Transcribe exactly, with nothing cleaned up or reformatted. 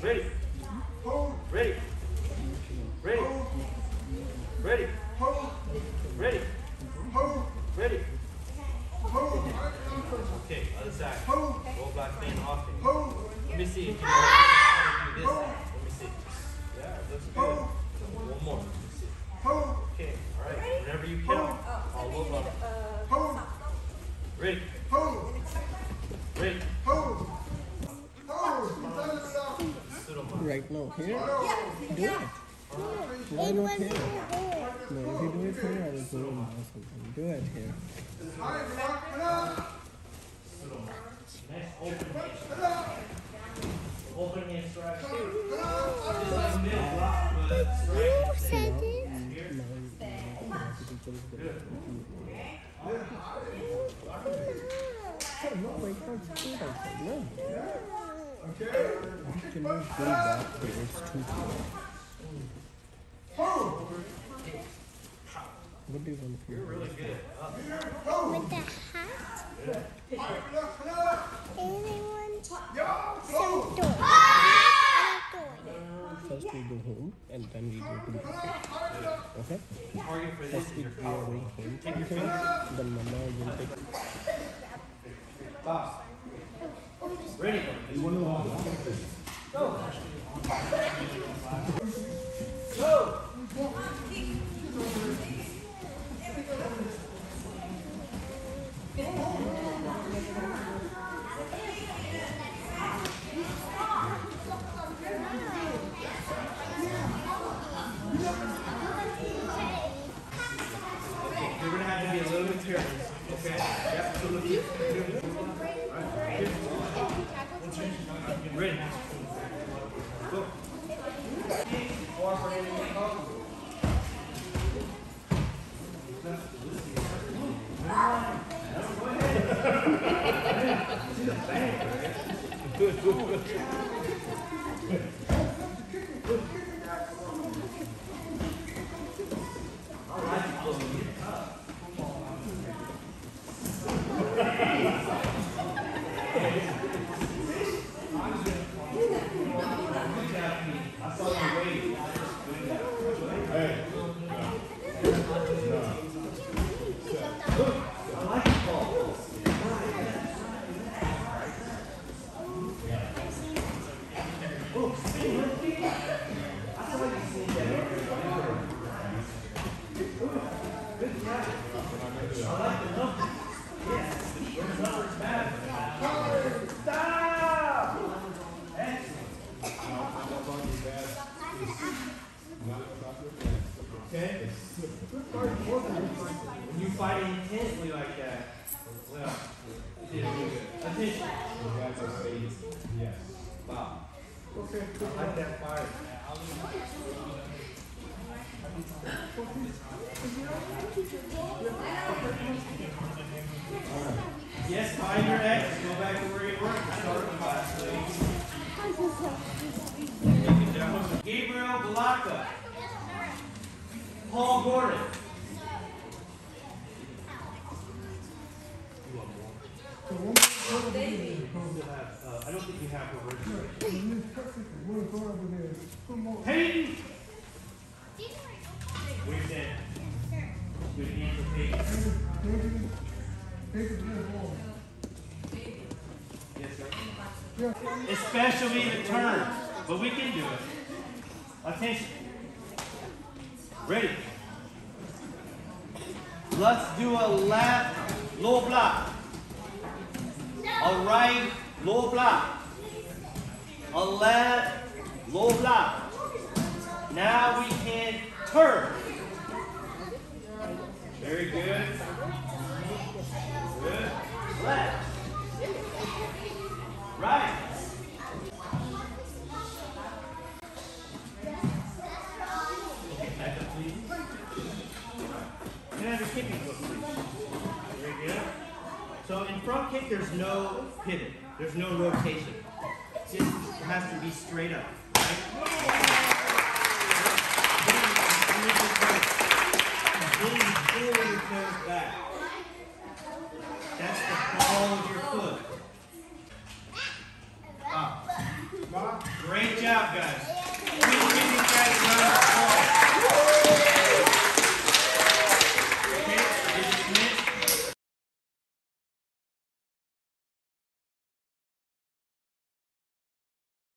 Ready. Ready. Ready. Ready. Ready. Ready. Okay, other side. Roll back in often. Let me see if you know how to do this. Let me see. Yeah, it looks good. One more. Let me see. Okay, all right. Whenever you count, I'll roll up. Ready. Ready. Right now, here? Do it. Why not here? No, if you do it here, I will go and do something. Do it here. Nice open hand. Open hand strike. Just like mid block, but strike. Here. Good. No, I can't do that. No. Okay. You cannot go back there. It's too close. What do you want to do? You're really good. With the hat? Anyone? Some door. First we go home and then we go to the okay? Target for this First is we your go collar. away home. Take your finger. Then Mama will take Boss. Ready. Go. Go. You're going to have to be a little bit careful, okay? Yep, so look here. Right. Ready. Go. Or for anything else. Good, good, good. Okay? When you fight intensely like that, well, you did really good. Attention. Yes. Wow. Okay. I like that fire. Yes, find your X. Go back to where you were. Start the class, please. Gabriel Balaka. Paul Gordon. Uh, I don't think you have a word. Peyton! Where's that? Good hand for Peyton. Yes, sir. Especially the turns, but we can do it. Attention. Ready. Let's do a left low block. A right low block. A left low block. Now we can turn. Very good. Good. Left. Right. Okay, back up, please. Can I have your kicking foot, please? Very good. So in front kick, there's no pivot. There's no rotation. It just has to be straight up. Right? Then you pull your toes back. That's the ball of your foot. Up. Great job, guys.